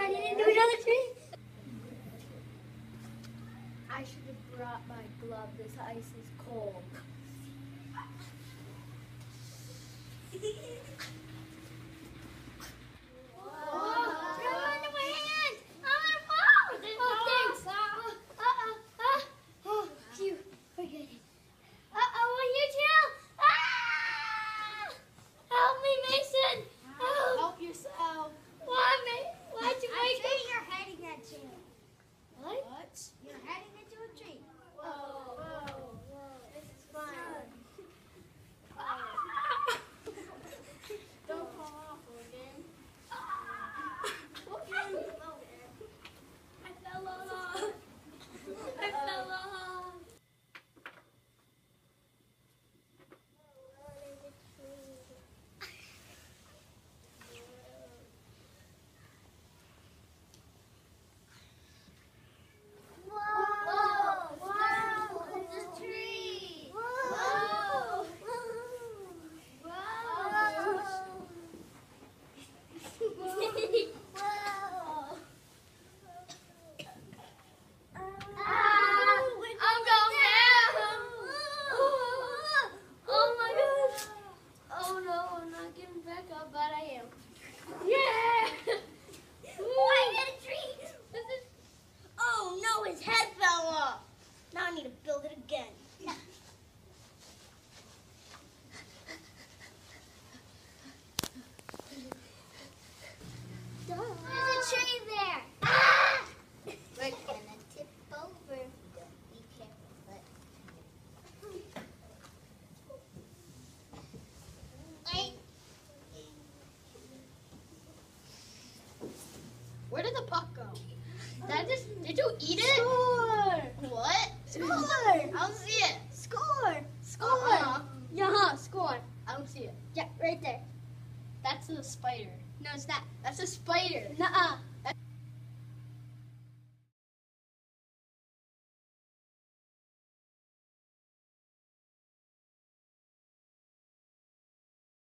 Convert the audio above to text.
running into another tree. I should have brought my glove. This ice is cold. Where did the puck go? Did you eat it? Score! What? Score! I don't see it. Score! Score! Yeah, score. I don't see it. Yeah, right there. That's a spider. No, it's not. That's a spider. Nuh-uh.